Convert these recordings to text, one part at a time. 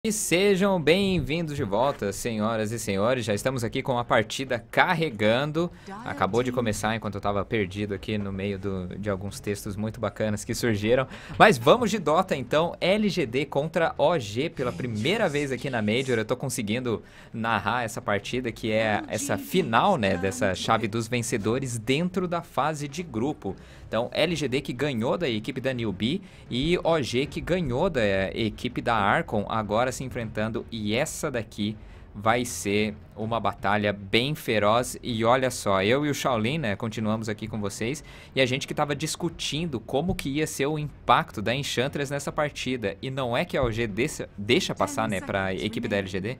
E sejam bem-vindos de volta, senhoras e senhores. Já estamos aqui com a partida carregando. Acabou de começar enquanto eu estava perdido aqui no meio de alguns textos muito bacanas que surgiram. Mas vamos de Dota então. LGD contra OG pela primeira vez aqui na Major. Eu tô conseguindo narrar essa partida, que é essa final, né, dessa chave dos vencedores dentro da fase de grupo. Então, LGD que ganhou da equipe da Newbie e OG que ganhou da equipe da Arcon, agora se enfrentando. E essa daqui vai ser uma batalha bem feroz. E olha só, eu e o Shaolin, né, continuamos aqui com vocês. E a gente que estava discutindo como que ia ser o impacto da Enchantress nessa partida. E não é que a OG deixa passar, né, para a equipe da LGD?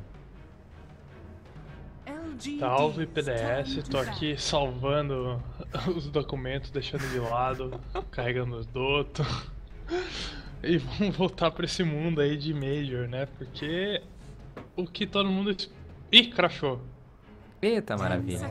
Salve PDS, tô aqui salvando os documentos, deixando de lado, carregando os Dota. E vamos voltar pra esse mundo aí de Major, né? Porque o que todo mundo... Ih, crashou. Eita, maravilha.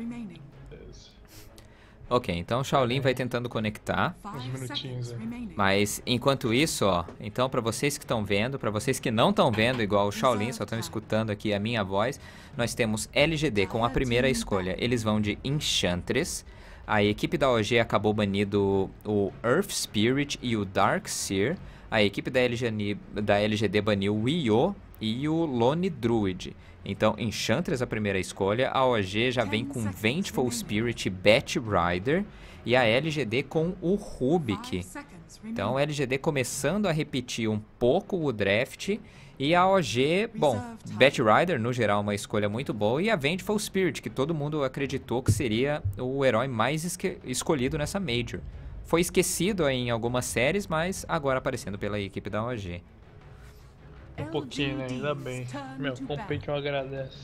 Ok, então o Shaolin vai tentando conectar. Uns minutinhos aí. Mas enquanto isso, ó, então para vocês que estão vendo, para vocês que não estão vendo igual o Shaolin, só estão escutando aqui a minha voz, nós temos LGD com a primeira escolha. Eles vão de Enchantress. A equipe da OG acabou banindo o Earth Spirit e o Darkseer. A equipe da LGD baniu o Io e o Lone Druid. Então, Enchantress a primeira escolha, a OG já vem com Vengeful Spirit e Bat Rider, e a LGD com o Rubik. Então, a LGD começando a repetir um pouco o draft, e a OG, bom, Bat Rider no geral uma escolha muito boa, e a Vengeful Spirit, que todo mundo acreditou que seria o herói mais escolhido nessa Major. Foi esquecido em algumas séries, mas agora aparecendo pela equipe da OG. Um pouquinho, né? Ainda bem. Meu, Compendium agradece.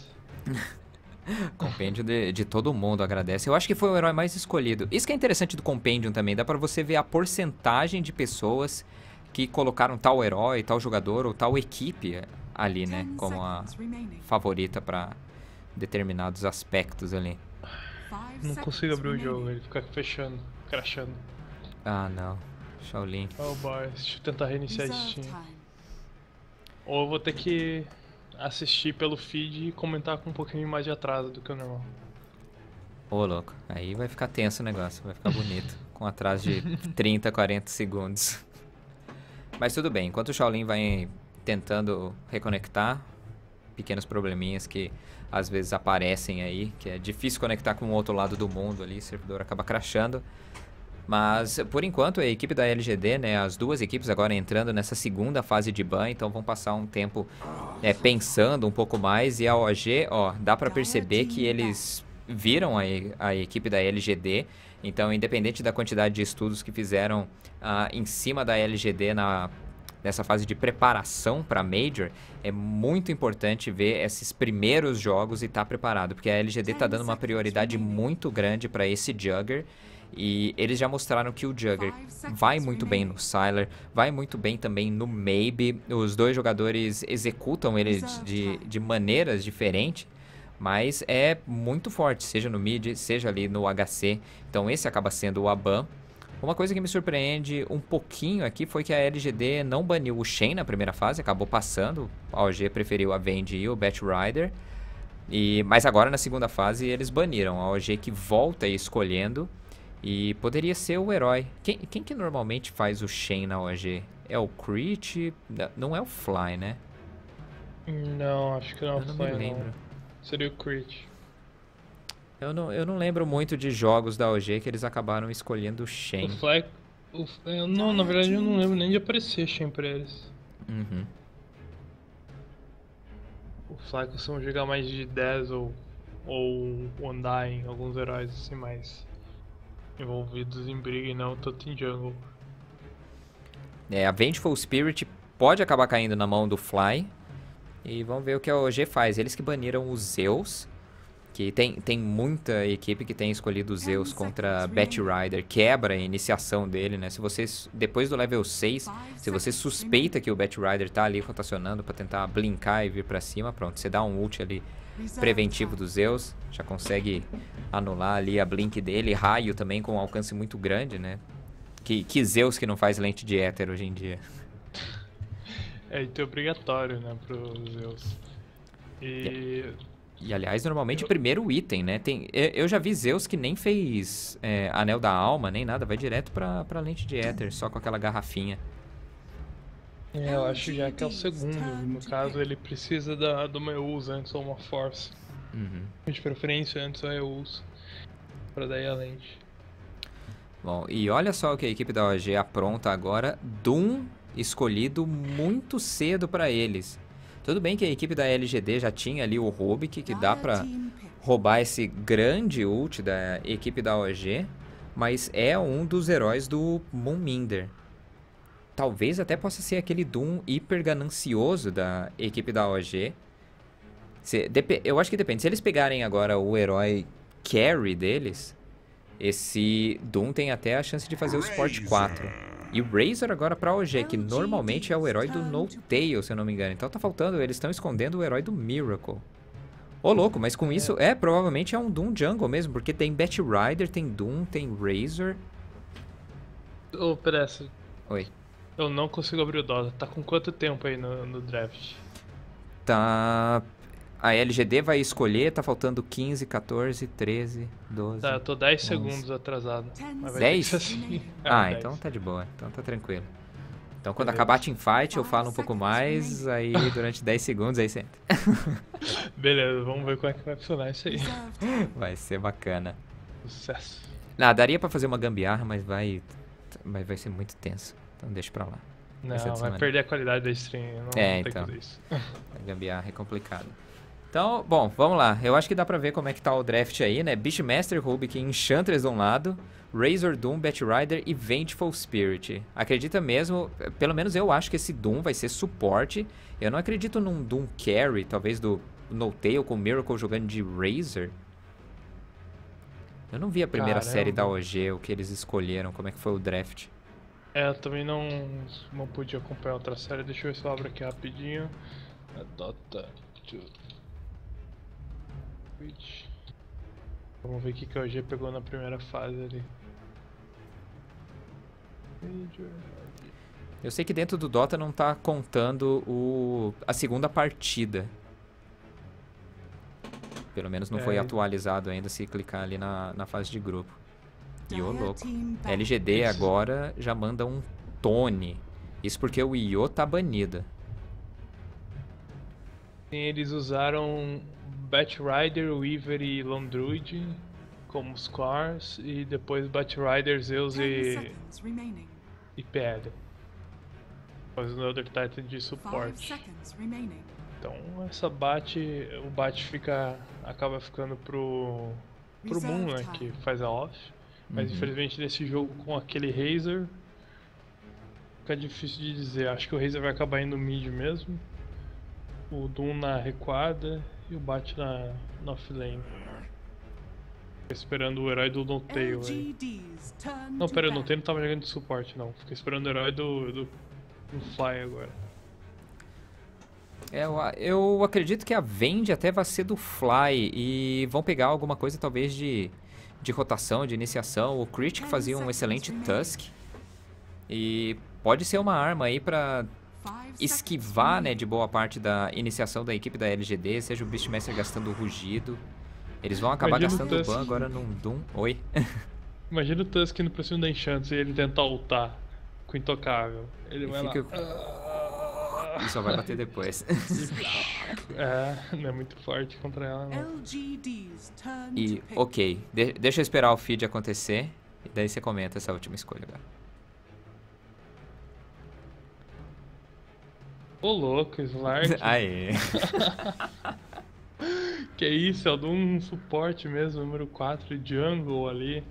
Compêndio de todo mundo agradece. Eu acho que foi o herói mais escolhido. Isso que é interessante do Compendium também. Dá pra você ver a porcentagem de pessoas que colocaram tal herói, tal jogador ou tal equipe ali, né? Como a favorita pra determinados aspectos ali. Não consigo abrir o jogo, ele fica fechando, crashando. Ah, não. Shaolin. Oh boy, deixa eu tentar reiniciar a Steam. Ou eu vou ter que assistir pelo feed e comentar com um pouquinho mais de atraso do que o normal. Ô, louco. Aí vai ficar tenso o negócio. Vai ficar bonito. Com atraso de 30, 40 segundos. Mas tudo bem. Enquanto o Shaolin vai tentando reconectar, pequenos probleminhas que às vezes aparecem aí, que é difícil conectar com o outro lado do mundo ali, o servidor acaba crashando. Mas, por enquanto, a equipe da LGD, né, as duas equipes agora entrando nessa segunda fase de ban, então vão passar um tempo pensando um pouco mais. E a OG, ó, dá pra perceber que eles viram a equipe da LGD. Então, independente da quantidade de estudos que fizeram em cima da LGD nessa fase de preparação para Major, é muito importante ver esses primeiros jogos e estar preparado, porque a LGD tá dando uma prioridade muito grande para esse Jugger. E eles já mostraram que o Jugger vai muito bem no Sylar, vai muito bem também no Maybe. Os dois jogadores executam ele de maneiras diferentes, mas é muito forte, seja no mid, seja ali no HC. Então esse acaba sendo o Aban. Uma coisa que me surpreende um pouquinho aqui foi que a LGD não baniu o Shen na primeira fase, acabou passando. A OG preferiu a Venge e o Bat Rider. Mas agora na segunda fase eles baniram. A OG que volta escolhendo. E poderia ser o herói. Quem que normalmente faz o Shen na OG? É o Crit? Não é o Fly, né? Não, acho que não é o Eu não Fly, me lembro. não. Seria o Crit. Eu não lembro muito de jogos da OG que eles acabaram escolhendo o Shen. O Fly... Não, na verdade eu não lembro nem de aparecer Shen pra eles. Uhum. O Fly costuma jogar mais de 10 ou Undying, alguns heróis assim mais envolvidos em briga e não tanto em jungle. A Vengeful Spirit pode acabar caindo na mão do Fly. E vamos ver o que a OG faz. Eles que baniram os Zeus. Que tem muita equipe que tem escolhido os Zeus contra Bat Rider. Quebra a iniciação dele, né? Se você, depois do level 6, se você suspeita que o Bat Rider tá ali rotacionando pra tentar blinkar e vir pra cima, pronto. Você dá um ult ali preventivo dos Zeus. Já consegue anular ali a blink dele. Raio também com um alcance muito grande, né? Que Zeus que não faz lente de éter hoje em dia. É item obrigatório, né, pros Zeus. E... E aliás, normalmente primeiro item, né? Eu já vi Zeus que nem fez Anel da Alma, nem nada. Vai direto pra lente de éter, só com aquela garrafinha. eu acho já que é o segundo. No caso, ele precisa do uma Eus antes ou uma Force. Uhum. De preferência antes a Eus. Pra daí a lente. Bom, e olha só o que a equipe da OG apronta agora. Doom escolhido muito cedo pra eles. Tudo bem que a equipe da LGD já tinha ali o Rubik, que dá pra roubar esse grande ult da equipe da OG, mas é um dos heróis do Moonminder. Talvez até possa ser aquele Doom hiper ganancioso da equipe da OG. Eu acho que depende. Se eles pegarem agora o herói carry deles, esse Doom tem até a chance de fazer o suporte 4. E o Razor agora pra OG, que normalmente é o herói do No Tail, se eu não me engano. Então tá faltando, eles estão escondendo o herói do Miracle. Ô louco, mas com isso, provavelmente é um Doom Jungle mesmo, porque tem Bat Rider, tem Doom, tem Razor. Ô, Pressa. Oi. Eu não consigo abrir o Dota. Tá com quanto tempo aí no draft? Tá... A LGD vai escolher, tá faltando 15, 14, 13, 12... Tá, eu tô 10 11. segundos atrasado. Mas vai 10? ter que ser assim. Ah, 10. então tá de boa, então tá tranquilo. Então quando Beleza. acabar a teamfight eu falo um pouco mais, aí durante 10 segundos aí você entra. Beleza, vamos ver como é que vai funcionar isso aí. Vai ser bacana. Sucesso. Não, daria pra fazer uma gambiarra, mas vai ser muito tenso. Então deixa pra lá. Não, vai perder a qualidade da stream. Não tem que fazer isso. A gambiarra é complicado. Então, bom, vamos lá. Eu acho que dá pra ver como é que tá o draft aí, né? Beastmaster, Rubik, Enchantress de um lado, Razor, Doom, Bat Rider e Vengeful Spirit. Acredita mesmo, pelo menos eu acho que esse Doom vai ser suporte. Eu não acredito num Doom carry, talvez do No Tail com Miracle jogando de Razor. Eu não vi a primeira série da OG, o que eles escolheram, como é que foi o draft. Eu também não pude acompanhar outra série. Deixa eu ver se eu abro aqui rapidinho. A Dota 2. Vamos ver o que a OG pegou na primeira fase ali. Eu sei que dentro do Dota não tá contando a segunda partida. Pelo menos não foi atualizado ainda se clicar ali na fase de grupo. E ô louco. LGD agora já manda um Tony. Isso porque o Io tá banida. Eles usaram Bat Rider, Weaver e Londruid como scores e depois Bat Rider, Zeus e PL. Depois o Elder Titan de suporte. Então essa o Bat acaba ficando pro Moon, né, que faz a off. Mas infelizmente nesse jogo com aquele Razor fica difícil de dizer. Acho que o Razor vai acabar indo mid mesmo. O Doom na recuada e o Bat na offlane. Fiquei esperando o herói do No Tail aí. Não, pera, o No Tail não tava jogando de suporte não. Fiquei esperando o herói do Fly agora. Eu acredito que a Vend até vai ser do Fly e vão pegar alguma coisa talvez de rotação, de iniciação. O Critic fazia um excelente Tusk e pode ser uma arma aí pra esquivar, né, de boa parte da iniciação da equipe da LGD, seja o Beastmaster gastando o rugido. Eles vão acabar gastando o ban agora num Doom. Oi? Imagina o Tusk indo pra cima da Enchantress e ele tentar ultar com o Intocável. Ele vai lá... E só vai bater depois. Não é muito forte contra ela, não. E, ok, deixa eu esperar o feed acontecer e daí você comenta essa última escolha agora. Ô louco, Slark. Aê. Que isso, é um suporte mesmo, número 4, Jungle ali.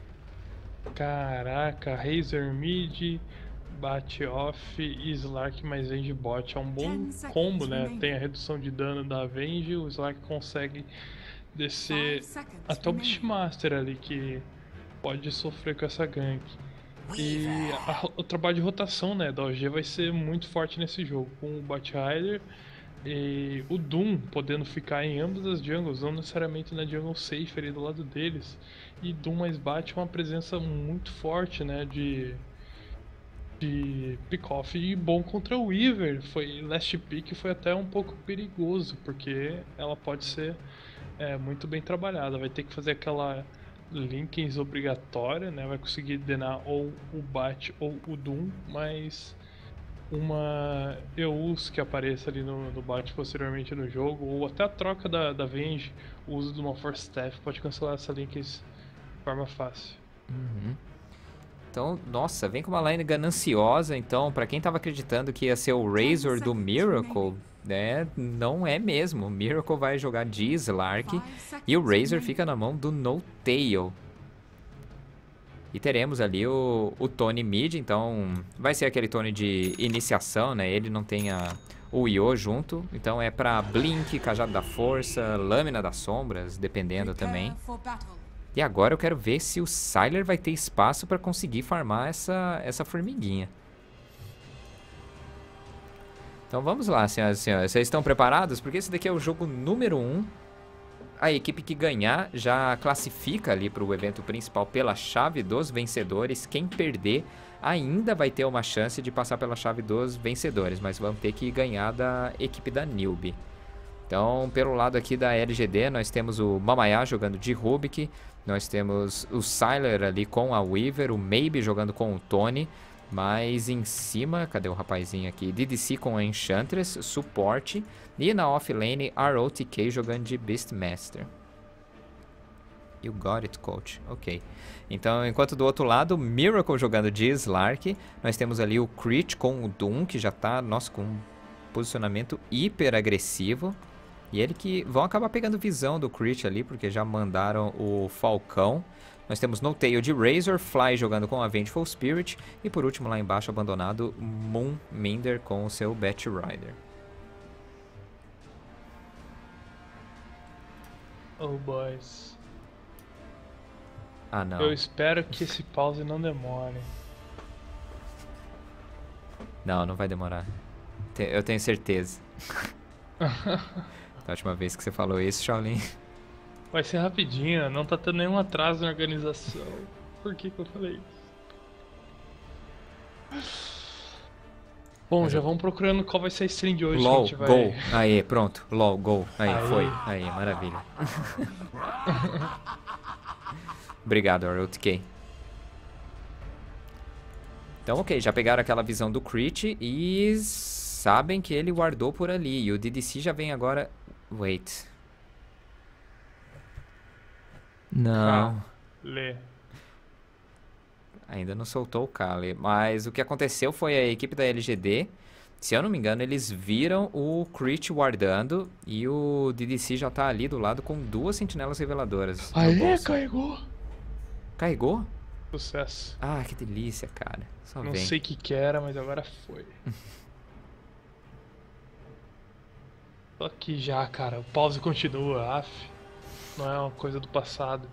Caraca, Razor mid, Bat off e Slark mais Venge bot. É um bom combo, né? Tem a redução de dano da Venge, o Slark consegue descer até o Beastmaster ali, que pode sofrer com essa gank. E o trabalho de rotação, né, da OG vai ser muito forte nesse jogo, com o Bat Rider e o Doom podendo ficar em ambas as jungles, não necessariamente na jungle safe ali do lado deles. E Doom mais Bat é uma presença muito forte, né, de pick-off e bom contra o Weaver. Foi last pick, foi até um pouco perigoso, porque ela pode ser muito bem trabalhada. Vai ter que fazer aquela Linkens obrigatória, né? Vai conseguir denar ou o Bat ou o Doom, mas uma Eus que apareça ali no Bat posteriormente no jogo, ou até a troca da Venge, o uso de uma Force Staff pode cancelar essa Linkens de forma fácil. Uhum. Então, nossa, vem com uma line gananciosa, então, pra quem tava acreditando que ia ser o Razor do Miracle, né, não é mesmo. O Miracle vai jogar de Slark e o Razor fica na mão do No Tail. E teremos ali o Tony mid, então vai ser aquele Tony de iniciação, né, ele não tem o Io junto, então é pra Blink, Cajado da Força, Lâmina das Sombras, dependendo também. E agora eu quero ver se o Sylar vai ter espaço para conseguir farmar essa formiguinha. Então vamos lá, senhoras e senhores. Vocês estão preparados? Porque esse daqui é o jogo número 1. A equipe que ganhar já classifica ali para o evento principal pela chave dos vencedores. Quem perder ainda vai ter uma chance de passar pela chave dos vencedores. Mas vamos ter que ganhar da equipe da Newbie. Então, pelo lado aqui da LGD, nós temos o Mamaya jogando de Rubik. Nós temos o Sylar ali com a Weaver, o Maybe jogando com o Tony. Mas em cima, cadê o rapazinho aqui? DDC com a Enchantress, suporte. E na offlane, ROTK jogando de Beastmaster. You got it, coach. Ok. Então, enquanto do outro lado, Miracle jogando de Slark. Nós temos ali o Crit com o Doom, que já tá, nossa, com um posicionamento hiper agressivo. E ele que vão acabar pegando visão do Crit ali, porque já mandaram o Falcão. Nós temos No Tail de Razor, Fly jogando com a Vengeful Spirit. E por último, lá embaixo, abandonado, Moonminder com o seu Bat Rider. Oh, boys. Ah, não. Eu espero que esse pause não demore. Não, não vai demorar. Eu tenho certeza. Da última vez que você falou isso, Shaolin. Vai ser rapidinho, não tá tendo nenhum atraso na organização. Por que eu falei isso? Bom, já vamos procurando qual vai ser a stream de hoje. LOL, que a gente vai... Go. Aí, pronto. LOL, Go. Aí, foi. Aí, maravilha. Obrigado, ROTK. Então, ok, já pegaram aquela visão do Crit e sabem que ele guardou por ali. E o DDC já vem agora... Wait. Não. Lê. Ainda não soltou o Kali. Mas o que aconteceu foi a equipe da LGD. Se eu não me engano, eles viram o Crit guardando. E o DDC já tá ali do lado com 2 sentinelas reveladoras. Aê, carregou. Carregou? Sucesso. Ah, que delícia, cara. Só Não vem. sei o que era, mas agora foi. Tô aqui já, cara. O pause continua, af. Não é uma coisa do passado.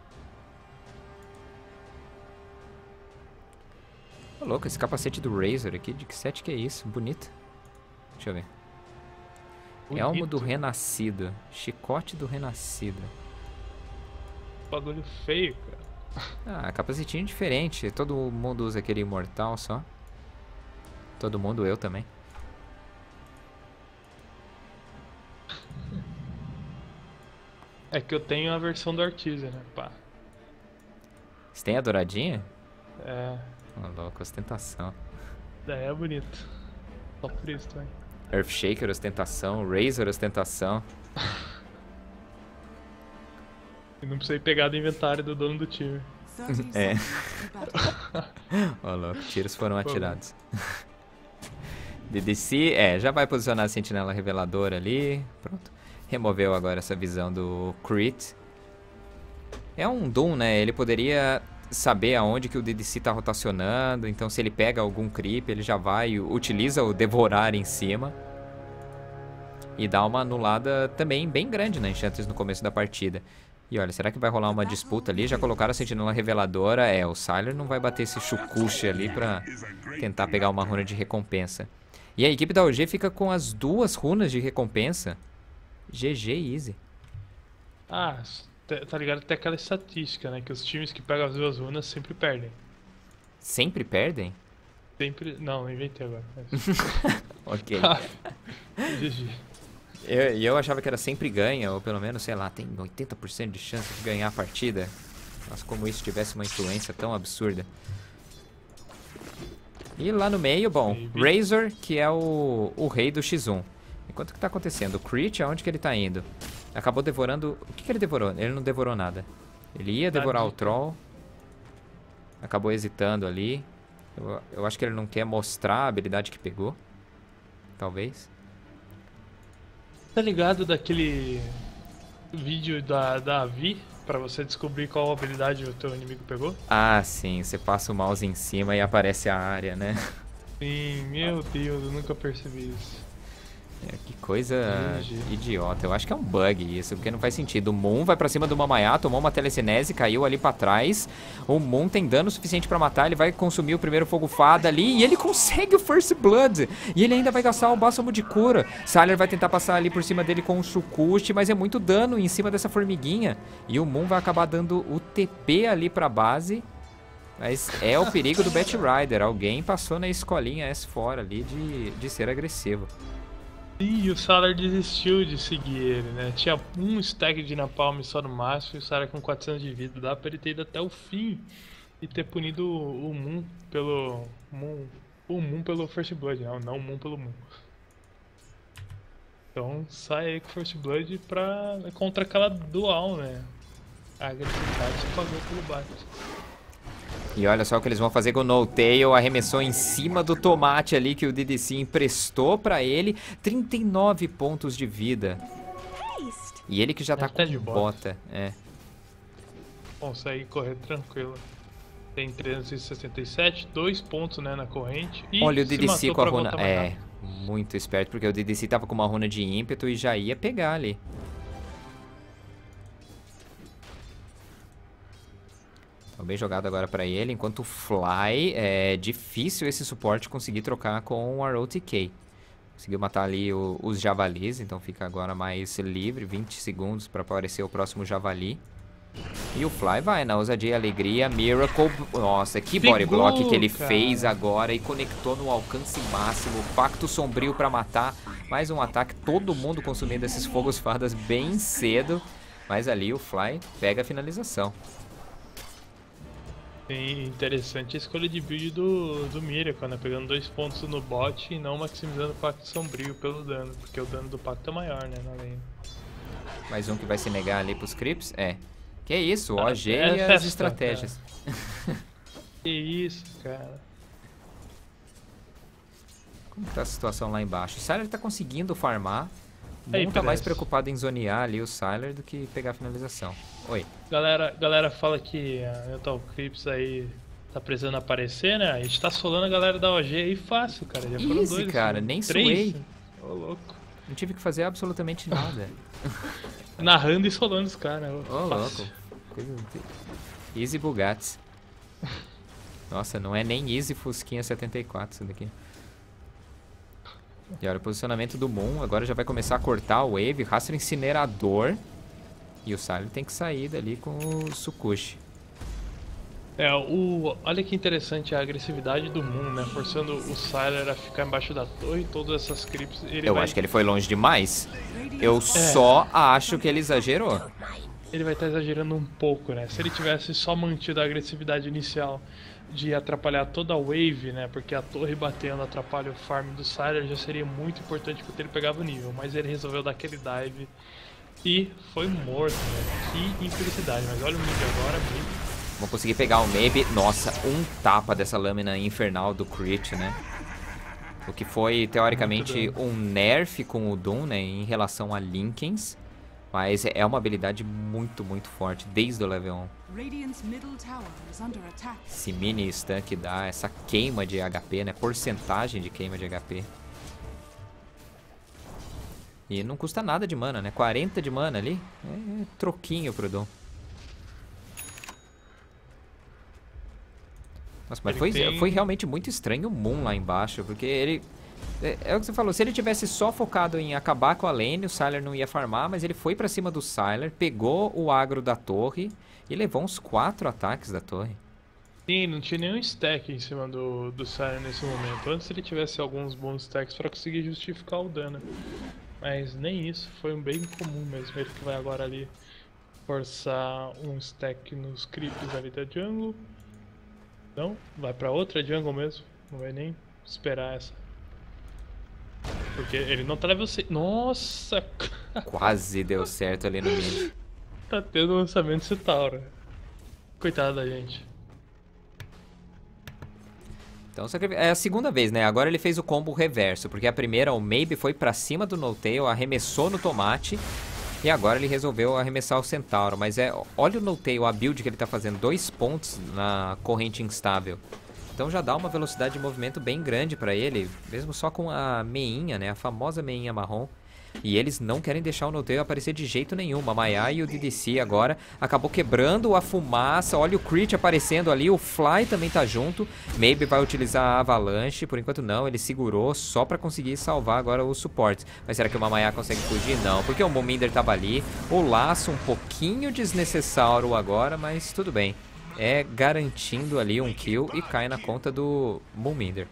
Ô, louco, esse capacete do Razor aqui, de que set que é isso? Bonito. Deixa eu ver. Bonito. Elmo do Renascido. Chicote do Renascido. Bagulho feio, cara. Ah, capacetinho diferente. Todo mundo usa aquele imortal só. Todo mundo, eu também. É que eu tenho a versão do Artisan, né, pá. Você tem a douradinha? É, Ô, louco, ostentação. daí é bonito. Só por isso também. Earthshaker, ostentação. Razor, ostentação. E não precisei pegar do inventário do dono do time. É. Ô, louco, tiros foram atirados. DDC, já vai posicionar a sentinela reveladora ali. Pronto. Removeu agora essa visão do Crit. É um Doom, né? Ele poderia saber aonde que o DDC tá rotacionando. Então se ele pega algum creep, ele já vai, utiliza o Devorar em cima. E dá uma anulada também bem grande na Enchantress no começo da partida. E olha, será que vai rolar uma disputa ali? Já colocaram a sentinela reveladora. O Sylar não vai bater esse chucuche ali pra tentar pegar uma runa de recompensa. E a equipe da OG fica com as 2 runas de recompensa. GG easy. Ah, tá ligado? Tem aquela estatística, né? Que os times que pegam as 2 runas sempre perdem. Sempre perdem? Sempre... Não, inventei agora. Ok. GG. Eu achava que era sempre ganha, ou pelo menos, sei lá, tem 80% de chance de ganhar a partida. Nossa, como isso tivesse uma influência tão absurda. E lá no meio, bom, Razor, que é o rei do X1. Enquanto que tá acontecendo? O Crit, aonde que ele tá indo? Acabou devorando... O que ele devorou? Ele não devorou nada. Ele ia devorar o Troll. Acabou hesitando ali. Eu acho que ele não quer mostrar a habilidade que pegou. Talvez. Tá ligado daquele vídeo da Vi pra você descobrir qual habilidade o teu inimigo pegou? Ah, sim. Você passa o mouse em cima e aparece a área, né? Sim, meu Deus, eu nunca percebi isso. Que coisa idiota. Eu acho que é um bug isso, porque não faz sentido. O Moon vai pra cima do Mamaiá, tomou uma telecinese, caiu ali pra trás. O Moon tem dano suficiente pra matar, ele vai consumir o primeiro fogo fada ali e ele consegue o First Blood. E ele ainda vai gastar o bálsamo de cura. Sylar vai tentar passar ali por cima dele com o Sukushi, mas é muito dano em cima dessa formiguinha. E o Moon vai acabar dando o TP ali pra base. Mas é o perigo do Batrider. Alguém passou na escolinha S4 ali de ser agressivo. E o Sylar desistiu de seguir ele, né? Tinha um stack de napalm só no máximo e o Sylar com 400 de vida. Dá pra ele ter ido até o fim e ter punido o Moon pelo... O Moon pelo First Blood, não o Moon pelo Moon. Então sai aí com First Blood contra aquela dual, né? A agressividade se pagou pelo bate. E olha só o que eles vão fazer com o No-Tail. Arremessou em cima do tomate ali que o DDC emprestou pra ele. 39 pontos de vida. E ele que já tá com de bota. É. Consegue correr tranquilo. Tem 367, 2 pontos, né, na corrente. E olha o DDC com a runa. É, muito esperto, porque o DDC tava com uma runa de ímpeto e já ia pegar ali. Bem jogado agora pra ele, enquanto o Fly, é difícil esse suporte conseguir trocar com o ROTK. Conseguiu matar ali os javalis, então fica agora mais livre, 20 segundos pra aparecer o próximo javali. E o Fly vai na ousadia e alegria, Miracle, nossa, que body block que ele fez agora e conectou no alcance máximo, Pacto Sombrio pra matar, mais um ataque, todo mundo consumindo esses fogos fadas bem cedo, mas ali o Fly pega a finalização. Sim, interessante a escolha de build do Miracle, né? Pegando 2 pontos no bot e não maximizando o Pacto Sombrio pelo dano, porque o dano do Pacto é maior, né? Na lane. Mais um que vai se negar ali pros creeps? É. Que isso, OG e as estratégias. Que isso, cara. Como tá a situação lá embaixo? O Sylar tá conseguindo farmar. O Moon tá mais preocupado em zonear ali o Sylar do que pegar a finalização. Oi. Galera fala que a Mental Crips aí tá precisando aparecer, né? A gente tá solando a galera da OG aí fácil, cara. Já foram Easy, 2, cara, nem suei. Ô, louco. Não tive que fazer absolutamente nada. Narrando e solando os caras. Ô, louco. Easy Bugattis. Nossa, não é nem Easy Fusquinha 74 isso daqui. E olha o posicionamento do Moon. Agora já vai começar a cortar o Wave. Rastro Incinerador. E o Sylar tem que sair dali com o Sukushi. Olha que interessante a agressividade do Moon, né? Forçando o Sylar a ficar embaixo da torre e todas essas creeps. Eu acho que ele foi longe demais. Eu só acho que ele exagerou. Ele vai estar exagerando um pouco, né? Se ele tivesse só mantido a agressividade inicial de atrapalhar toda a wave, né? Porque a torre batendo atrapalha o farm do Sylar, já seria muito importante porque ele pegava o nível. Mas ele resolveu dar aquele dive e foi morto, né? Que infelicidade. Mas olha o mid agora, vão conseguir pegar o Maybe. Nossa, um tapa dessa lâmina infernal do Crit, né? O que foi, teoricamente, um nerf com o Doom, né? Em relação a Linkens. Mas é uma habilidade muito, muito forte, desde o level 1. Esse mini stun que dá, essa queima de HP, né? Porcentagem de queima de HP. E não custa nada de mana, né? 40 de mana ali, é troquinho pro Doom. Nossa, mas foi realmente muito estranho o Moon lá embaixo, porque ele... É o que você falou, se ele tivesse só focado em acabar com a lane, o Sylar não ia farmar, mas ele foi pra cima do Sylar, pegou o agro da torre e levou uns 4 ataques da torre. Sim, não tinha nenhum stack em cima do Siren nesse momento. Antes ele tivesse alguns bons stacks pra conseguir justificar o dano. Mas nem isso, foi um bem comum mesmo. Ele que vai agora ali forçar um stack nos creeps ali da jungle. Não, vai pra outra jungle mesmo. Não vai nem esperar essa. Porque ele não tá level 6. Nossa! Quase deu certo ali no mid. Tá tendo lançamento Centauro. Coitado da gente. Então é a segunda vez, né? Agora ele fez o combo reverso, porque a primeira, o Maybe, foi pra cima do No-Tail, arremessou no tomate, e agora ele resolveu arremessar o Centauro. Mas olha o No-Tail, a build que ele tá fazendo, 2 pontos na corrente instável. Então já dá uma velocidade de movimento bem grande pra ele, mesmo só com a meinha, né? A famosa meinha marrom. E eles não querem deixar o No-Tail aparecer de jeito nenhum. A Maya e o DDC agora acabou quebrando a fumaça. Olha o Crit aparecendo ali. O Fly também tá junto. Maybe vai utilizar a Avalanche. Por enquanto não, ele segurou só pra conseguir salvar agora os suportes. Mas será que o Maya consegue fugir? Não, porque o Mominder tava ali. O laço um pouquinho desnecessário agora, mas tudo bem. É garantindo ali um kill e cai na conta do Mominder.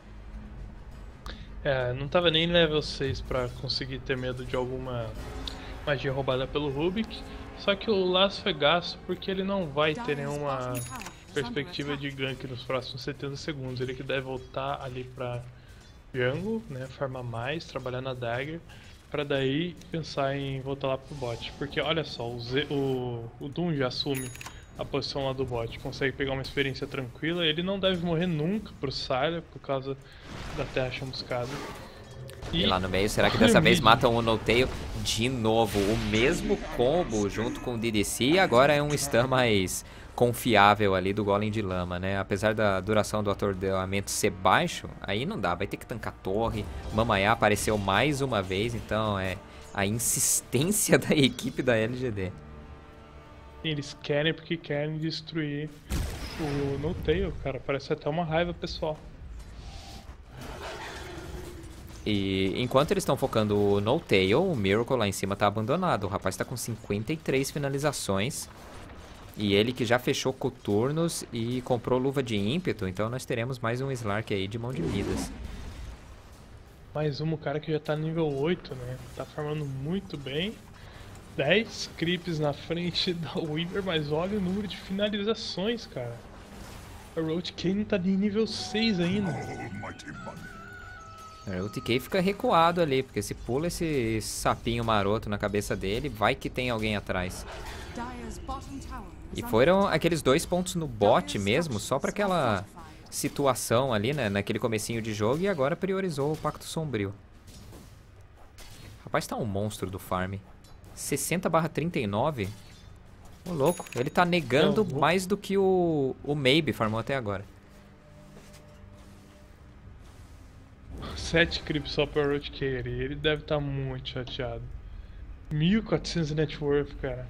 É, não tava nem level 6 pra conseguir ter medo de alguma magia roubada pelo Rubik. Só que o laço foi gasto porque ele não vai ter nenhuma perspectiva de gank nos próximos 70 segundos. Ele que deve voltar ali pra jungle, né, farmar mais, trabalhar na dagger, pra daí pensar em voltar lá pro bot. Porque olha só, o Doom já assume a posição lá do bot, consegue pegar uma experiência tranquila. Ele não deve morrer nunca pro Sylar por causa da terra chamuscada. E lá no meio, será que dessa vez matam o No-Tail de novo? O mesmo combo junto com o DDC e agora é um stun mais confiável ali do Golem de Lama, né? Apesar da duração do atordoamento ser baixo, aí não dá, vai ter que tancar torre. Mamaiá apareceu mais uma vez, então é a insistência da equipe da LGD. Eles querem porque querem destruir o No-Tail, cara. Parece até uma raiva pessoal. E enquanto eles estão focando o No-Tail, o Miracle lá em cima tá abandonado. O rapaz tá com 53 finalizações. E ele que já fechou coturnos e comprou luva de ímpeto. Então nós teremos mais um Slark aí de mão de Midas. Mais um cara que já tá nível 8, né? Tá farmando muito bem. 10 creeps na frente da Weaver, mas olha o número de finalizações, cara. A Roach Kane tá de nível 6 ainda. O TK fica recuado ali, porque se pula esse sapinho maroto na cabeça dele, vai que tem alguém atrás. E foram aqueles 2 pontos no bot mesmo, só pra aquela situação ali, né, naquele comecinho de jogo, e agora priorizou o Pacto Sombrio. Rapaz, tá um monstro do farm. 60/39? Ô, louco, ele tá negando mais do que o Maybe farmou até agora. 7 creeps só pra Roach Kane, ele deve estar muito chateado. 1400 net worth, cara.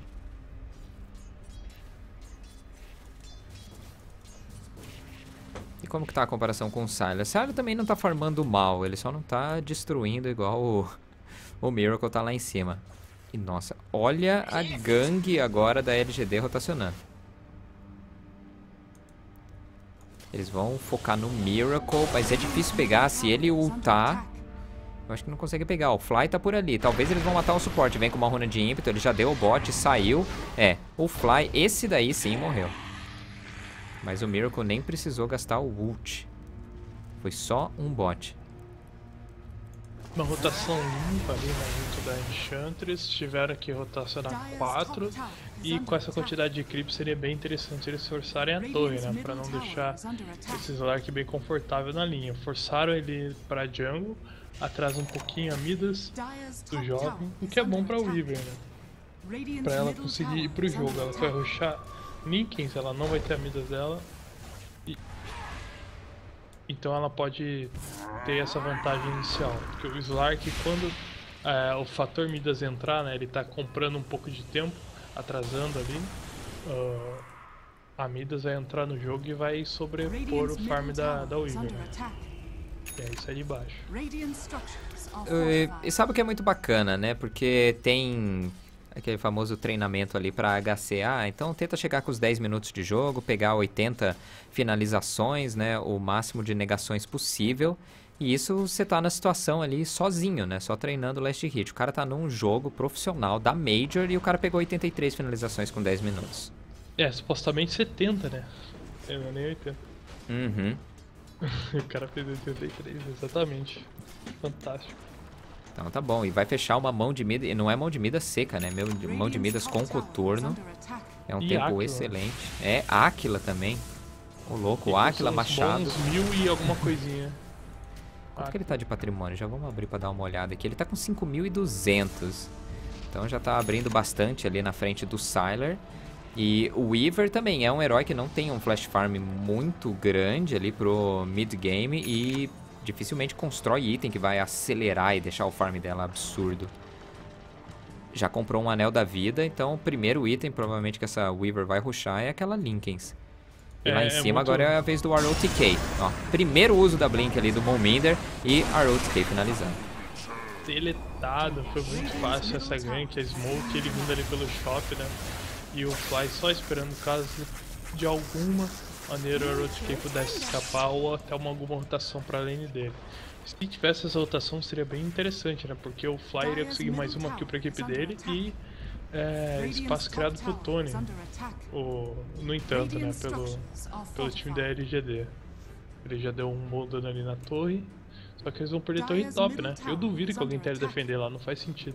E como que tá a comparação com o Sylar? O Sylar também não tá farmando mal, ele só não tá destruindo igual o Miracle tá lá em cima. E nossa, olha a gangue agora da LGD rotacionando. Eles vão focar no Miracle, mas é difícil pegar. Se ele ultar, eu acho que não consegue pegar. O Fly tá por ali, talvez eles vão matar o suporte. Vem com uma runa de ímpeto, ele já deu o bot, saiu. É, o Fly, esse daí sim morreu. Mas o Miracle nem precisou gastar o ult. Foi só um bot. Uma rotação limpa ali junto da Enchantress, tiveram que rotacionar 4 e com essa quantidade de creeps seria bem interessante eles forçarem a torre, né, pra não deixar esse Slark bem confortável na linha. Forçaram ele pra jungle, atrasa um pouquinho a Midas do jovem, o que é bom pra Weaver, né, pra ela conseguir ir pro jogo. Ela vai rushar Nickens, ela não vai ter a Midas dela. Então ela pode ter essa vantagem inicial, porque o Slark, quando o fator Midas entrar, né, ele tá comprando um pouco de tempo, atrasando ali, a Midas vai entrar no jogo e vai sobrepor o farm da Weaver, né? E aí sai de baixo. E sabe o que é muito bacana, né? Porque tem aquele famoso treinamento ali pra HC. Então tenta chegar com os 10 minutos de jogo, pegar 80 finalizações, né? O máximo de negações possível. E isso você tá na situação ali sozinho, né? Só treinando Last Hit. O cara tá num jogo profissional da Major e o cara pegou 83 finalizações com 10 minutos. Supostamente 70, né? Eu nem 80. Uhum. O cara fez 83, exatamente. Fantástico. Então tá bom. E vai fechar uma mão de mida. E não é mão de mida seca, né? Mão de midas com coturno. É um tempo Aquila. excelente. É Aquila também. O louco, Aquila, Machado. Uns 1000 e alguma coisinha. Quanto que ele tá de patrimônio? Já vamos abrir pra dar uma olhada aqui. Ele tá com 5.200. Então já tá abrindo bastante ali na frente do Sylar. E o Weaver também é um herói que não tem um flash farm muito grande ali pro mid-game. E dificilmente constrói item que vai acelerar e deixar o farm dela absurdo. Já comprou um Anel da Vida. Então o primeiro item provavelmente que essa Weaver vai rushar é aquela Linkens. E lá em cima agora é a vez do Arrow TK. Ó, primeiro uso da Blink ali do Moonminder e Arrow TK finalizando. Deletado, foi muito fácil essa gank, a Smoke, ele vindo ali pelo shop, né? E o Fly só esperando caso de alguma maneira o Arrow TK pudesse escapar ou até alguma rotação pra lane dele. Se tivesse essa rotação seria bem interessante, né? Porque o Fly iria conseguir mais uma kill pra equipe dele e espaço criado pro Tony. No entanto, né, pelo time da LGD. Ele já deu um bom dano ali na torre, só que eles vão perder torre top, né? Eu duvido que alguém queira defender lá, não faz sentido.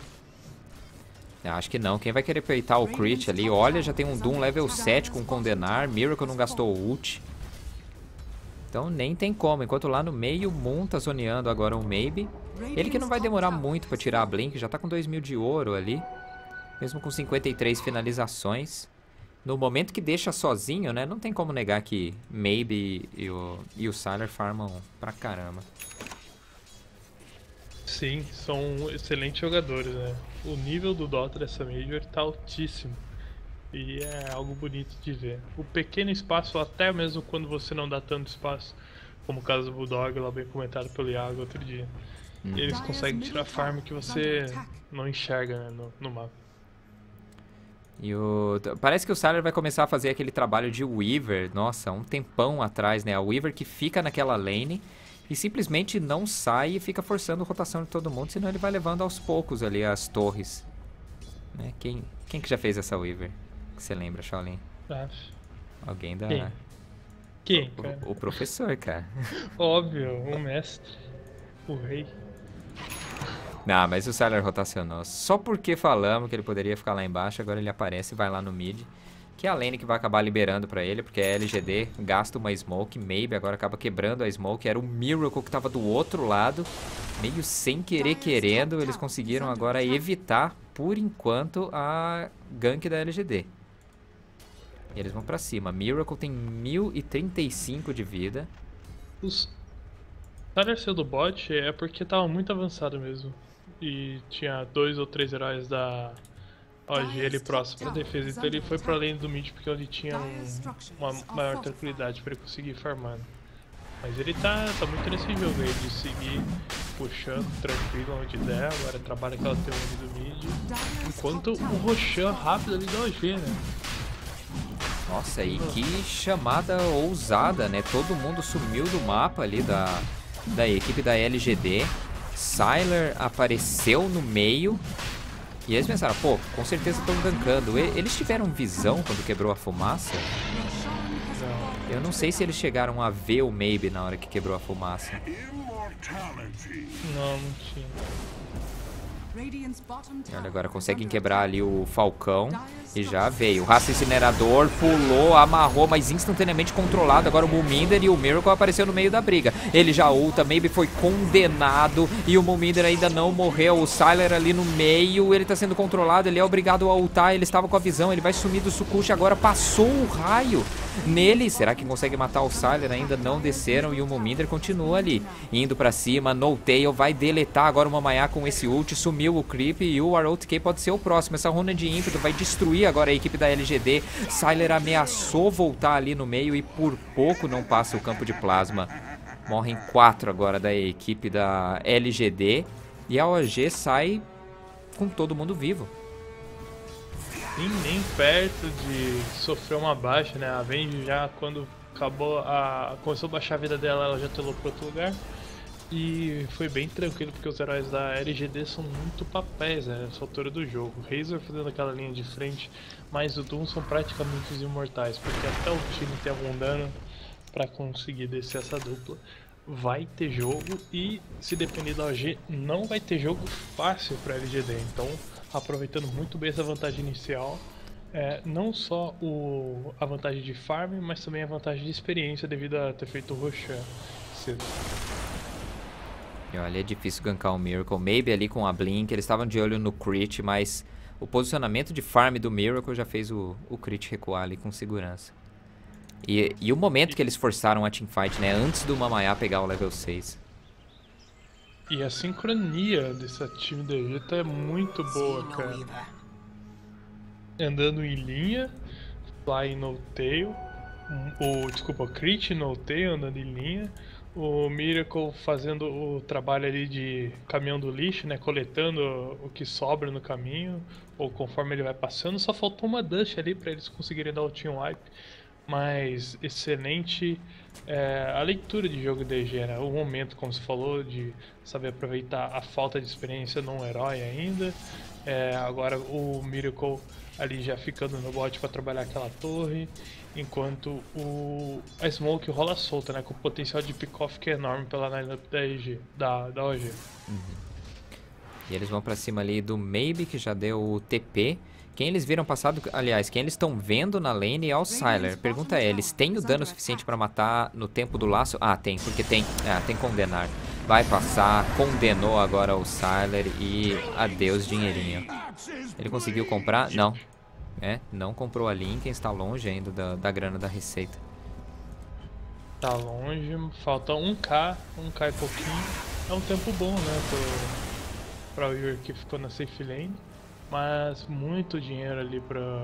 Acho que não, quem vai querer peitar o crit ali, olha, já tem um Doom level 7 com Condenar, Miracle não gastou ult. Então nem tem como, enquanto lá no meio, Moon tá zoneando agora um Maybe. Ele que não vai demorar muito pra tirar a Blink, já tá com 2.000 de ouro ali. Mesmo com 53 finalizações. No momento que deixa sozinho, né? Não tem como negar que Maybe e o Sylar farmam pra caramba. Sim, são excelentes jogadores, né? O nível do Dota dessa Major tá altíssimo. E é algo bonito de ver. O pequeno espaço, até mesmo quando você não dá tanto espaço, como o caso do Bulldog, lá bem comentado pelo Iago outro dia. Eles conseguem tirar farm que você não enxerga, né, no mapa. Parece que o Sylar vai começar a fazer aquele trabalho de Weaver, nossa, um tempão atrás, né? A Weaver que fica naquela lane e simplesmente não sai e fica forçando a rotação de todo mundo, senão ele vai levando aos poucos ali as torres. Né? Quem que já fez essa Weaver? Que você lembra, Shaolin? Acho. Alguém da... Quem, cara? O professor, cara. Óbvio, o mestre. O rei. Não, mas o Sylar rotacionou. Só porque falamos que ele poderia ficar lá embaixo, agora ele aparece e vai lá no mid. Que é a lane que vai acabar liberando pra ele, porque é LGD, gasta uma Smoke, Maybe agora acaba quebrando a Smoke. Era o Miracle que tava do outro lado, meio sem querer querendo. Eles conseguiram agora evitar, por enquanto, a gank da LGD. E eles vão pra cima. Miracle tem 1035 de vida. Os Sylar ser do bot é porque tava muito avançado mesmo. E tinha 2 ou 3 heróis da OG ali próximo pra defesa. Então ele foi pra lane do mid porque ele tinha uma maior tranquilidade pra ele conseguir farmar. Mas ele tá muito nesse jogo aí de seguir puxando tranquilo onde der. Agora trabalha aquela teoria do mid. Enquanto o Roshan rápido ali da OG, né? Nossa, e que chamada ousada, né? Todo mundo sumiu do mapa ali da equipe da LGD. Sylar apareceu no meio e eles pensaram, pô, com certeza estão gankando. Eles tiveram visão quando quebrou a fumaça? Eu não sei se eles chegaram a ver o Maybe na hora que quebrou a fumaça. Não tinha. E olha, agora conseguem quebrar ali o Falcão. E já veio. O Raça Incinerador pulou, amarrou, mas instantaneamente controlado. Agora o Moonminder e o Miracle apareceu no meio da briga. Ele já ulta, Maybe foi condenado. E o Moonminder ainda não morreu. O Sylar ali no meio, ele tá sendo controlado. Ele é obrigado a ultar, ele estava com a visão. Ele vai sumir do Sukushi agora. Passou o raio nele. Será que consegue matar o Sylar? Ainda não desceram. E o Moonminder continua ali, indo pra cima. No Tail vai deletar agora o Mamaiá com esse ult. Sumiu o Creep e o Arrow TK pode ser o próximo. Essa runa de ímpeto vai destruir agora a equipe da LGD. Sylar ameaçou voltar ali no meio e por pouco não passa o campo de plasma. Morrem 4 agora da equipe da LGD. E a OG sai com todo mundo vivo. nem perto de sofrer uma baixa, né? A Vayne já quando começou a baixar a vida dela, ela já telou para outro lugar. E foi bem tranquilo porque os heróis da LGD são muito papéis, né, nessa altura do jogo. O Razor fazendo aquela linha de frente, mas o Doom são praticamente os imortais, porque até o time tem algum dano para conseguir descer essa dupla. Vai ter jogo e, se depender da OG, não vai ter jogo fácil para LGD. Então, aproveitando muito bem essa vantagem inicial, não só a vantagem de farm, mas também a vantagem de experiência devido a ter feito o Roshan cedo. E olha, é difícil gankar o Miracle. Maybe ali com a Blink, eles estavam de olho no crit, mas o posicionamento de farm do Miracle já fez o crit recuar ali com segurança. E o momento que eles forçaram a teamfight, né? Antes do Mamaiá pegar o level 6. E a sincronia desse time da Egito é muito boa, cara. Andando em linha, fly no tail, desculpa, crit no tail, andando em linha. O Miracle fazendo o trabalho ali de caminhão do lixo, né? Coletando o que sobra no caminho, ou conforme ele vai passando. Só faltou uma Dust ali para eles conseguirem dar o team wipe. Mas excelente a leitura de jogo DG, né? O momento, como você falou, de saber aproveitar a falta de experiência num herói ainda. Agora o Miracle ali já ficando no bot para trabalhar aquela torre, enquanto a Smoke rola solta, né? Com o potencial de pick-off que é enorme pela lineup da OG. Uhum. E eles vão pra cima ali do Maybe, que já deu o TP. Quem eles viram passado, aliás, quem eles estão vendo na lane é o Sylar. Pergunta é, eles têm o dano suficiente pra matar no tempo do laço? Ah, tem, porque tem condenar. Vai passar, condenou agora o Sylar e adeus dinheirinho. Ele conseguiu comprar? Não. Não comprou a Linken, está longe ainda da grana da receita. Tá longe, falta 1k e pouquinho. É um tempo bom, né, pra o Yuri que ficou na safe lane. Mas muito dinheiro ali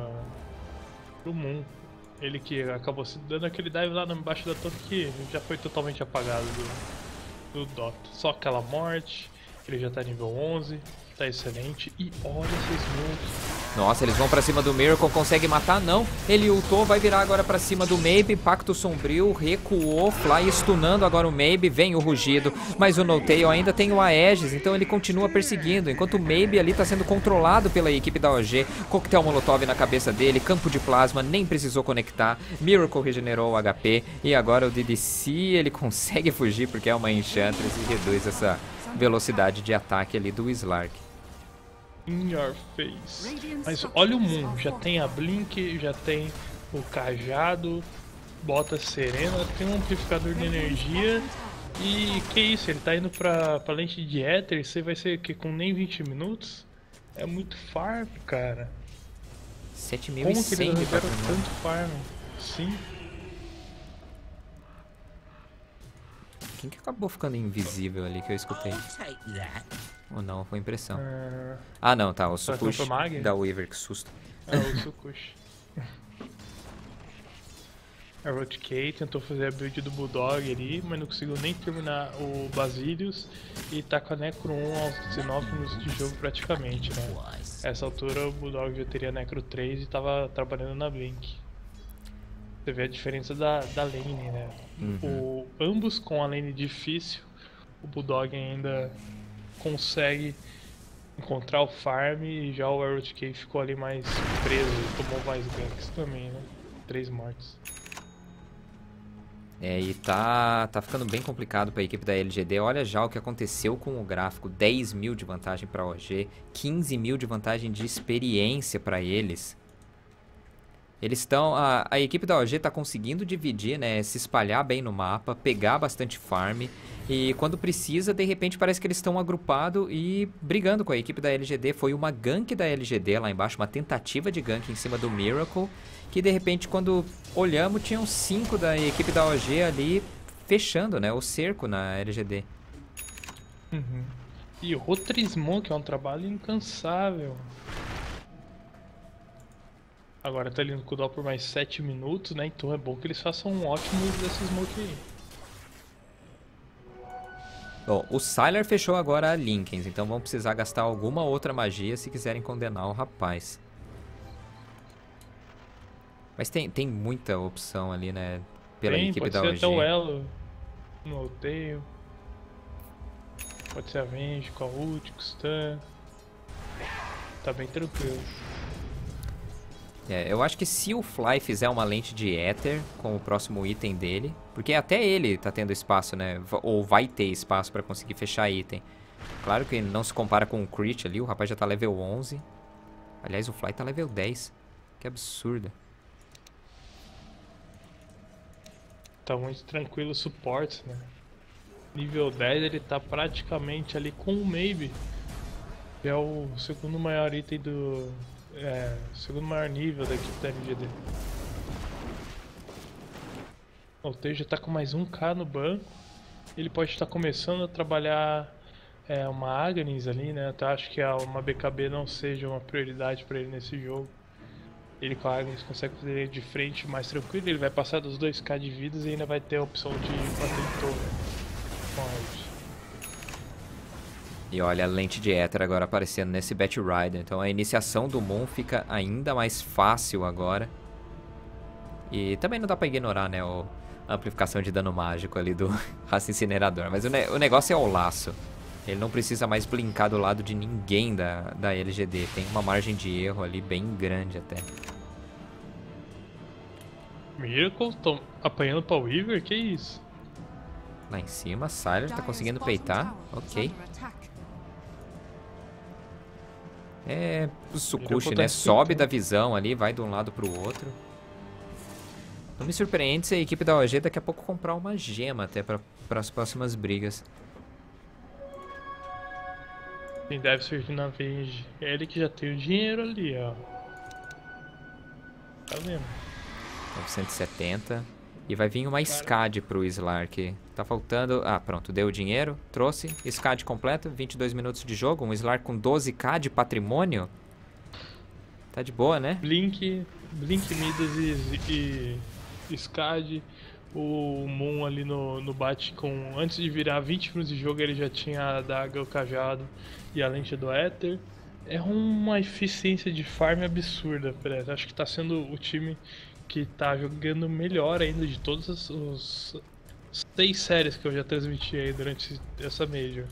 pro Moon. Ele que acabou se dando aquele dive lá embaixo da torre que já foi totalmente apagado do Dota. Só aquela morte, ele já tá nível 11, tá excelente. E olha esses moves. Nossa, eles vão pra cima do Miracle, consegue matar? Não. Ele ultou, vai virar agora pra cima do Maybe. Pacto Sombrio, recuou, Fly stunando agora o Maybe. Vem o rugido, mas o No-Tail ainda tem o Aegis, então ele continua perseguindo. Enquanto o Maybe ali tá sendo controlado pela equipe da OG. Coquetel Molotov na cabeça dele, campo de plasma, nem precisou conectar. Miracle regenerou o HP. E agora o DDC, ele consegue fugir porque é uma Enchantress e reduz essa velocidade de ataque ali do Slark. In your face. Mas olha o Moon, já tem a Blink, já tem o cajado, bota Serena, tem um amplificador de energia. E que isso, ele tá indo pra lente de Ether, você vai ser que com nem 20 minutos? É muito farm, cara. 7.100 Como que eles de fizeram patrimônio. tanto farm? Sim. Quem que acabou ficando invisível ali que eu escutei? Ou não, foi impressão. Ah não, tá, o Sukush da Weaver, que susto. O Sukush. A Rotkay tentou fazer a build do Bulldog ali, mas não conseguiu nem terminar o Basilius e tá com a Necro 1 aos 19 minutos de jogo praticamente, né? Essa altura o Bulldog já teria Necro 3 e tava trabalhando na Blink. Você vê a diferença da lane, né? Ambos com a lane difícil, o Bulldog ainda consegue encontrar o farm e já o ROTK ficou ali mais preso, tomou mais ganks também, né? 3 mortes. E tá ficando bem complicado pra equipe da LGD. Olha já o que aconteceu com o gráfico. 10 mil de vantagem pra OG, 15 mil de vantagem de experiência pra eles. Eles estão... A equipe da OG tá conseguindo dividir, né? Se espalhar bem no mapa, pegar bastante farm. E quando precisa, de repente parece que eles estão agrupados e brigando com a equipe da LGD. Foi uma gank da LGD lá embaixo, uma tentativa de gank em cima do Miracle. Que de repente, quando olhamos, tinham 5 da equipe da OG ali fechando, né? O cerco na LGD. E o Rotrismon, que é um trabalho incansável. Agora tá ali no cooldown por mais 7 minutos, né? Então é bom que eles façam um ótimo uso dessa smoke aí. Bom, o Sylar fechou agora a Linkens, então vão precisar gastar alguma outra magia se quiserem condenar o rapaz. Mas tem muita opção ali, né? Pela Tem, equipe pode da ser OG. até o elo no Tail. Pode ser a Venge com a ult, com o stun. Tá bem tranquilo. É, eu acho que se o Fly fizer uma lente de Ether com o próximo item dele, porque até ele tá tendo espaço, né? Ou vai ter espaço pra conseguir fechar item. Claro que não se compara com o Crit ali, o rapaz já tá level 11. Aliás, o Fly tá level 10. Que absurdo. Tá muito tranquilo o suporte, né? Nível 10 ele tá praticamente ali com o Maybe. Que é o segundo maior item do... segundo maior nível da equipe da NGD. O Tail já tá com mais 1k no banco. Ele pode estar começando a trabalhar uma Aghanis ali, né? Até acho que uma BKB não seja uma prioridade pra ele nesse jogo. Ele com a Aghanis consegue fazer ele de frente mais tranquilo. Ele vai passar dos 2k de vidas e ainda vai ter a opção de bater em torre com a ult. E olha a lente de Ether agora aparecendo nesse Bat Rider. Então a iniciação do Moon fica ainda mais fácil agora. E também não dá pra ignorar, né, a amplificação de dano mágico ali do Raça Incinerador. Mas o negócio é o laço. Ele não precisa mais blinkar do lado de ninguém da LGD. Tem uma margem de erro ali bem grande até. Miracle apanhando pra Weaver? Que isso? Lá em cima, Sylar tá conseguindo peitar. Ok. É, o Tsukushi, né? Sobe da visão ali, vai de um lado pro outro. Não me surpreende se a equipe da OG daqui a pouco comprar uma gema até para as próximas brigas. Quem deve surgir na Venge é ele que já tem o dinheiro ali, ó. Tá vendo? 970. E vai vir uma SCAD pro Slark. Tá faltando... Ah, pronto. Deu o dinheiro. Trouxe. SCAD completo. 22 minutos de jogo. Um Slark com 12k de patrimônio. Tá de boa, né? Blink Midas e SCAD. O Moon ali no bate com... Antes de virar 20 minutos de jogo ele já tinha a adaga, o cajado e a lente do Ether. É uma eficiência de farm absurda, parece. Acho que tá sendo o time que tá jogando melhor ainda de todas as 6 séries que eu já transmiti aí durante essa Major.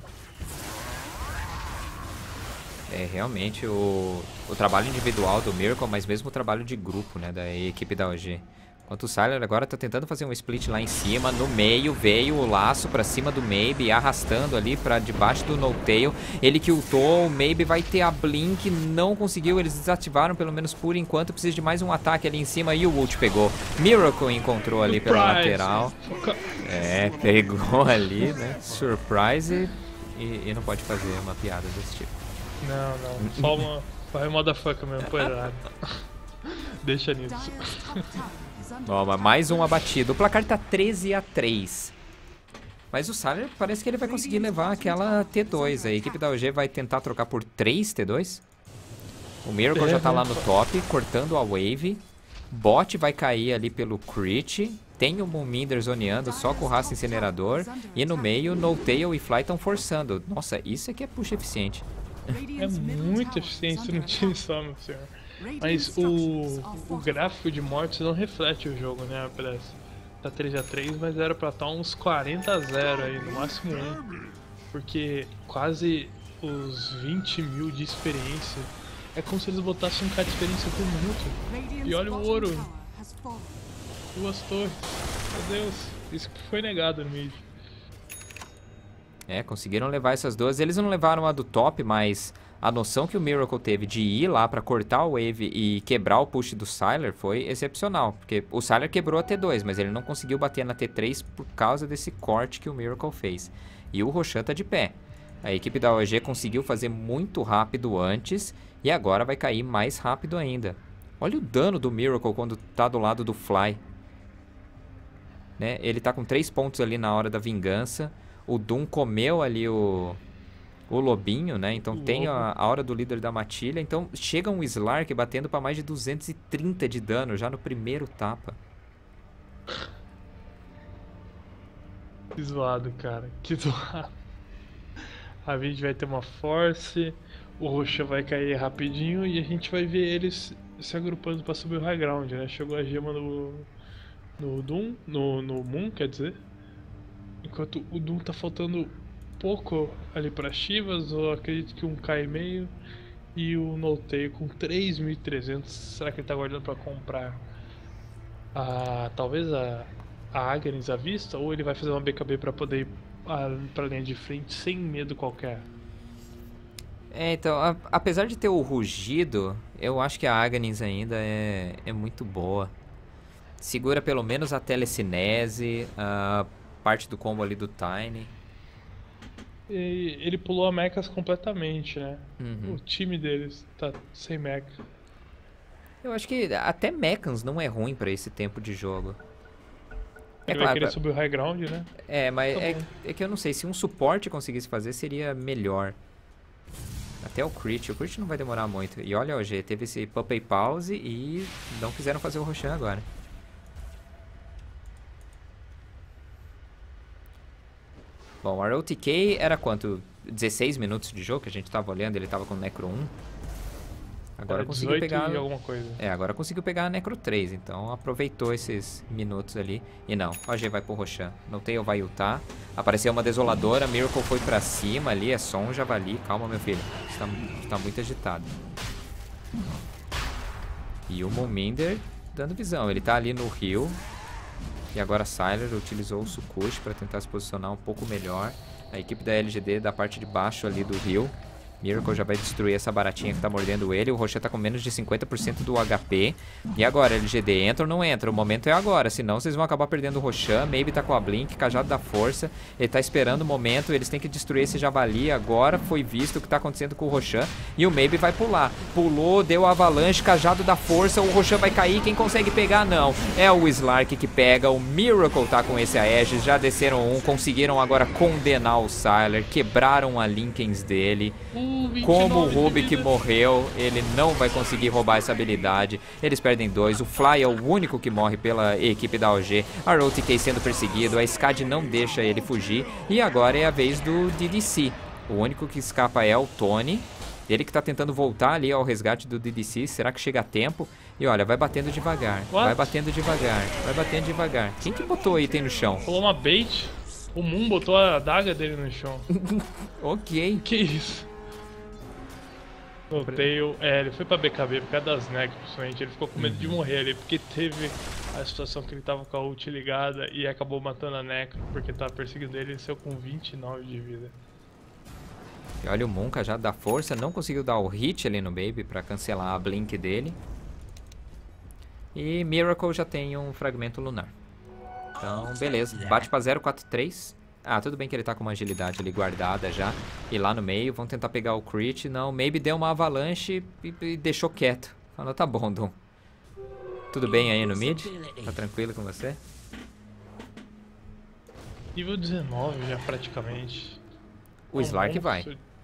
É realmente o trabalho individual do Miracle, mas mesmo o trabalho de grupo, né, da equipe da OG. Enquanto o Sylar agora tá tentando fazer um split lá em cima, no meio veio o laço pra cima do Maybe, arrastando ali pra debaixo do No-Tail. Ele que ultou, o Maybe vai ter a Blink, não conseguiu, eles desativaram pelo menos por enquanto, precisa de mais um ataque ali em cima e o ult pegou. Miracle encontrou ali pela lateral. É, pegou ali, né, surprise e não pode fazer uma piada desse tipo. Não, só uma... Vai motherfucker mesmo, foi errado. Deixa nisso. Ó, mais um abatido. O placar tá 13-3. Mas o Sylar parece que ele vai conseguir levar aquela T2. A equipe da OG vai tentar trocar por 3 T2. O Miracle já tá lá no top, cortando a wave. Bot vai cair ali pelo crit. Tem o Moonminder zoneando só com o Raça Incinerador. E no meio, No-Tail e Fly estão forçando. Nossa, isso aqui é push eficiente. É muita eficiência no time só, meu senhor. Mas o gráfico de mortes não reflete o jogo, né? Parece. Tá 3-3, mas era pra estar uns 40-0 aí, no máximo 1. Porque quase os 20 mil de experiência. É como se eles botassem um cara de experiência por minuto. E olha o ouro. 2 torres. Meu Deus. Isso que foi negado no mid. É, conseguiram levar essas duas. Eles não levaram a do top, mas a noção que o Miracle teve de ir lá pra cortar o wave e quebrar o push do Sylar foi excepcional. Porque o Sylar quebrou a T2, mas ele não conseguiu bater na T3 por causa desse corte que o Miracle fez. E o Roshan tá de pé. A equipe da OG conseguiu fazer muito rápido antes e agora vai cair mais rápido ainda. Olha o dano do Miracle quando tá do lado do Fly. Né? Ele tá com 3 pontos ali na hora da vingança. O Doom comeu ali o lobinho, né? Então tem a hora do líder da matilha. Então chega um Slark batendo pra mais de 230 de dano já no primeiro tapa. Que zoado, cara. Que zoado. A gente vai ter uma force. O Roshan vai cair rapidinho e a gente vai ver eles se agrupando pra subir o high ground, né? Chegou a gema no Doom, no Moon, quer dizer. Enquanto o Doom tá faltando pouco ali para Chivas, eu acredito que um K e meio e o Noteio com 3.300. Será que ele tá guardando para comprar talvez a Agnes à vista? Ou ele vai fazer uma BKB para poder ir pra linha de frente sem medo qualquer? Então, apesar de ter o rugido, eu acho que a Agnes ainda é muito boa. Segura pelo menos a telecinese, a parte do combo ali do Tiny. E ele pulou a mechas completamente, né? Uhum. O time deles tá sem mecha. Eu acho que até Mechans não é ruim pra esse tempo de jogo. Ele vai querer subir o high ground, né? Mas Tá é que eu não sei, se um suporte conseguisse fazer seria melhor. Até o crit não vai demorar muito. E olha, o G teve esse Puppey Pause e não quiseram fazer o Roshan agora. Bom, a ROTK era quanto? 16 minutos de jogo que a gente tava olhando, ele tava com Necro 1. Agora conseguiu pegar. E alguma coisa. Agora conseguiu pegar a Necro 3, então aproveitou esses minutos ali. E não, o AG vai pro Roshan. Noteio vai ultar. Apareceu uma desoladora, Miracle foi pra cima ali, é só um javali. Calma, meu filho, você tá muito agitado. E o Moonminder dando visão, ele tá ali no rio. E agora Sylar utilizou o Sukush para tentar se posicionar um pouco melhor. A equipe da LGD da parte de baixo ali do rio. Miracle já vai destruir essa baratinha que tá mordendo ele. O Roshan tá com menos de 50% do HP. E agora, LGD, entra ou não entra? O momento é agora, senão vocês vão acabar perdendo o Roshan. Maybe tá com a Blink, Cajado da Força. Ele tá esperando o momento, eles têm que destruir esse javali. Agora foi visto o que tá acontecendo com o Roshan. E o Maybe vai pular. Pulou, deu avalanche, Cajado da Força. O Roshan vai cair, quem consegue pegar? Não. É o Slark que pega. O Miracle tá com esse Aegis, já desceram um. Conseguiram agora condenar o Sylar. Quebraram a Linkens dele. Como o Rubik morreu, ele não vai conseguir roubar essa habilidade. Eles perdem 2. O Fly é o único que morre pela equipe da OG. A ROTK sendo perseguido. A SCAD não deixa ele fugir. E agora é a vez do DDC. O único que escapa é o Tony. Ele que tá tentando voltar ali ao resgate do DDC. Será que chega a tempo? E olha, vai batendo devagar. Vai batendo devagar. Vai batendo devagar. Quem que botou item no chão? Falou uma bait. O Moon botou a adaga dele no chão. Ok. Que isso? Noteio, ele foi pra BKB por causa das negs, principalmente. Ele ficou com medo de morrer ali, porque teve a situação que ele tava com a ult ligada e acabou matando a Necro, porque tava perseguindo ele e saiu com 29 de vida. E olha o Monka já dá força, não conseguiu dar o hit ali no Baby pra cancelar a Blink dele. E Miracle já tem um fragmento lunar. Então, beleza, bate pra 043. Ah, tudo bem que ele tá com uma agilidade ali guardada já. E lá no meio, vão tentar pegar o crit. Não, Maybe deu uma avalanche e deixou quieto. Falou, tá bom, Doom. Tudo bem aí no mid? Tá tranquilo com você? Nível 19 já praticamente. O Slark vai.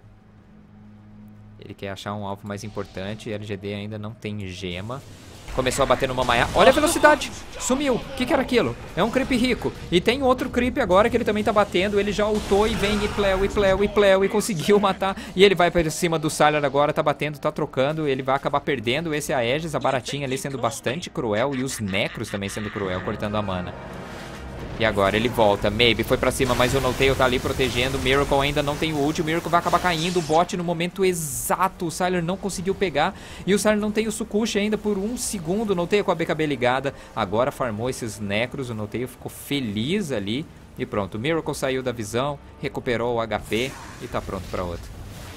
Ele quer achar um alvo mais importante. LGD ainda não tem gema. Começou a bater numa Maia. Olha a velocidade! Sumiu! O que era aquilo? É um creep rico. E tem outro creep agora que ele também tá batendo. Ele já ultou e vem e conseguiu matar. E ele vai pra cima do Sylar agora. Tá batendo, tá trocando. Ele vai acabar perdendo esse Aegis. A baratinha ali sendo bastante cruel. E os Necros também sendo cruel, cortando a mana. E agora ele volta, Maybe foi pra cima, mas o Noteio tá ali protegendo. Miracle ainda não tem o ult, o Miracle vai acabar caindo. O bot no momento exato, o Sylar não conseguiu pegar. E o Sylar não tem o Sukushi ainda por um segundo. O Noteio com a BKB ligada, agora farmou esses Necros. O Noteio ficou feliz ali. E pronto, o Miracle saiu da visão, recuperou o HP e tá pronto pra outra.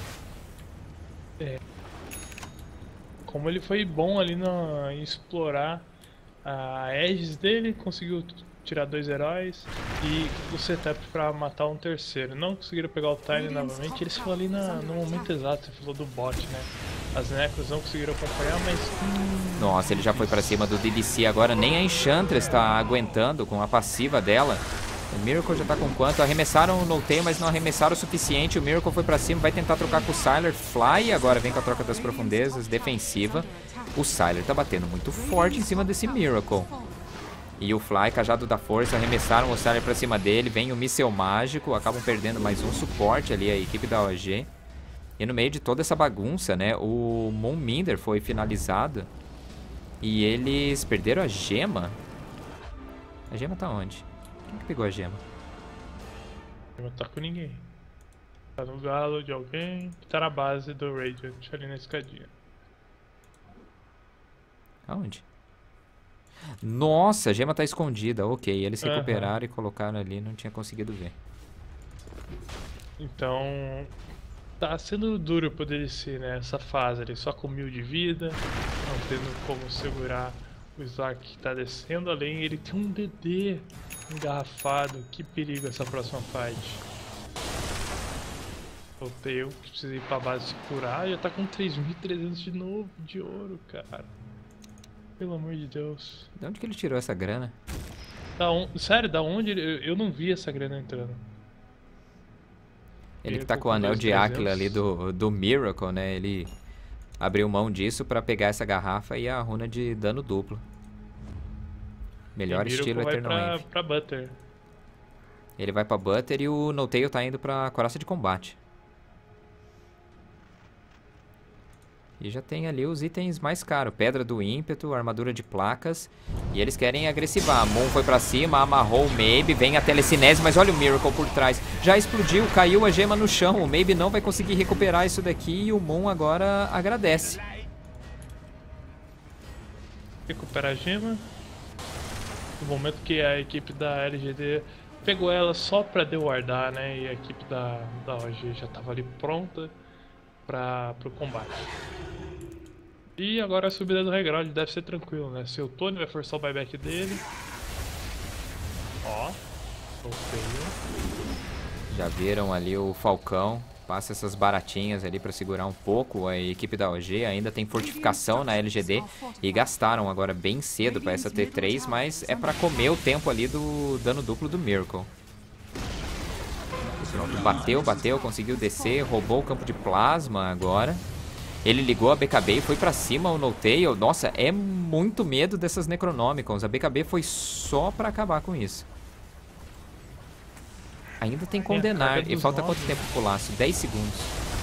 Como ele foi bom ali em explorar a Aegis dele, conseguiu tirar 2 heróis e o setup pra matar um terceiro. Não conseguiram pegar o Tiny novamente. Eles foram ali no momento exato, você falou do bot, né? As Necros não conseguiram acompanhar, mas... Nossa, ele já foi pra cima do DDC agora. Nem a Enchantress tá aguentando com a passiva dela. O Miracle já tá com quanto? Arremessaram o Noteio, mas não arremessaram o suficiente. O Miracle foi pra cima, vai tentar trocar com o Sylar. Fly agora vem com a troca das profundezas, defensiva. O Sylar tá batendo muito forte em cima desse Miracle. E o Fly, Cajado da Força, arremessaram o Sylar pra cima dele. Vem o míssel mágico, acabam perdendo mais um suporte ali, a equipe da OG. E no meio de toda essa bagunça, né, o Moonminder foi finalizado. E eles perderam a gema? A gema tá onde? Quem que pegou a gema? Não tá com ninguém. Tá no galo de alguém que tá na base do Radiant, ali na escadinha. Aonde? Nossa, a gema tá escondida. Ok, eles recuperaram e colocaram ali, não tinha conseguido ver. Então, tá sendo duro pro DLC, né? Essa fase ali, só com 1000 de vida, não tendo como segurar o Slark que tá descendo, além ele tem um DD engarrafado. Que perigo essa próxima fight. Voltei eu que precisei ir pra base se curar, já tá com 3.300 de novo de ouro, cara. Pelo amor de Deus. De onde que ele tirou essa grana? Sério, da onde? Eu não vi essa grana entrando. Ele que tá com o anel de Aquila ali do Miracle, né? Ele abriu mão disso pra pegar essa garrafa e a runa de dano duplo. Melhor estilo Eternal Envy. Pra Butter. Ele vai pra Butter e o Notail tá indo pra Coraça de Combate. E já tem ali os itens mais caros. Pedra do Ímpeto, armadura de placas. E eles querem agressivar. Moon foi pra cima, amarrou o Maybe. Vem a telecinese, mas olha o Miracle por trás. Já explodiu, caiu a gema no chão. O Maybe não vai conseguir recuperar isso daqui. E o Moon agora agradece. Recupera a gema. No momento que a equipe da LGD pegou ela só pra dewardar, né? E a equipe da OG já tava ali pronta pro combate. E agora a subida do Regrod deve ser tranquilo, né? Seu Tony vai forçar o buyback dele. Ó, solteio. Já viram ali o Falcão. Passa essas baratinhas ali pra segurar um pouco a equipe da OG. Ainda tem fortificação na LGD. E gastaram agora bem cedo pra essa T3, mas é pra comer o tempo ali do dano duplo do Miracle. Pronto, bateu, conseguiu descer, roubou o campo de plasma agora. Ele ligou a BKB e foi pra cima o Notail. Nossa, é muito medo dessas Necronomicons. A BKB foi só pra acabar com isso. Ainda tem Condenar. E falta quanto tempo pro laço? 10 segundos.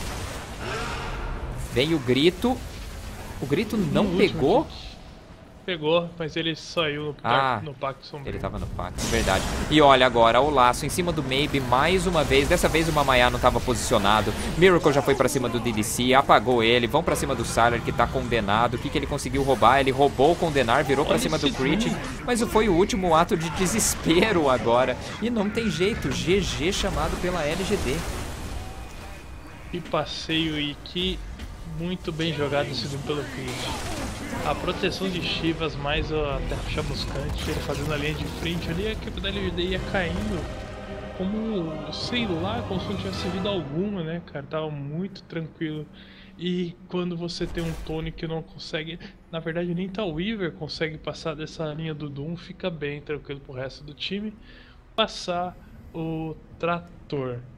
Vem o Grito. O Grito não pegou? Pegou, mas ele saiu no Pacto Sombrio. Ele tava no Pacto, verdade. E olha agora, o laço em cima do Maybe mais uma vez. Dessa vez o Mamaiá não tava posicionado. Miracle já foi pra cima do DDC, apagou ele. Vão pra cima do Sylar, que tá condenado. O que ele conseguiu roubar? Ele roubou o Condenar, virou pra cima do Crit. Mas foi o último ato de desespero agora. E não tem jeito, GG chamado pela LGD. Que passeio e que muito bem jogado segundo pelo Crit. A proteção de Chivas mais a Terra Chamuscante, ele fazendo a linha de frente ali, a equipe da LGD ia caindo como, sei lá, como se não tivesse vida alguma, né, cara? Tava muito tranquilo. E quando você tem um Tony que não consegue, na verdade nem tal Weaver consegue passar dessa linha do Doom, fica bem tranquilo pro resto do time passar o trator.